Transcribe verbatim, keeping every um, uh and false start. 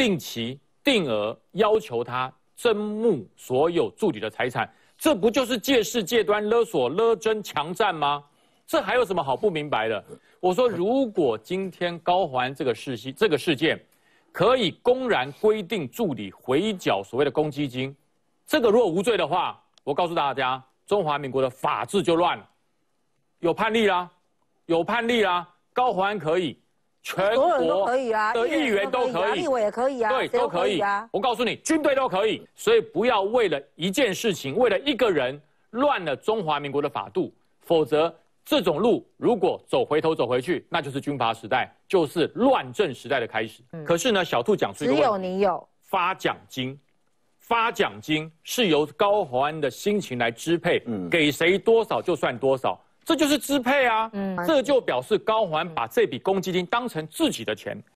定期定额要求他征募所有助理的财产，这不就是借势借端勒索勒征强占吗？这还有什么好不明白的？我说，如果今天高环这个事系这个事件，可以公然规定助理回缴所谓的公积金，这个如果无罪的话，我告诉大家，中华民国的法治就乱了。有判例啦，有判例啦，高环可以，全国的议员都可以， 立委也可以啊， 对，都可以啊。我告诉你，军队都可以，所以不要为了一件事情，为了一个人乱了中华民国的法度，否则。这种路如果走回头走回去，那就是军阀时代，就是乱政时代的开始。嗯、可是呢，小兔讲出一个问题， 只有你有发奖金，发奖金是由高虹安的心情来支配，嗯、给谁多少就算多少，这就是支配啊。嗯、这就表示高虹安把这笔公积金当成自己的钱，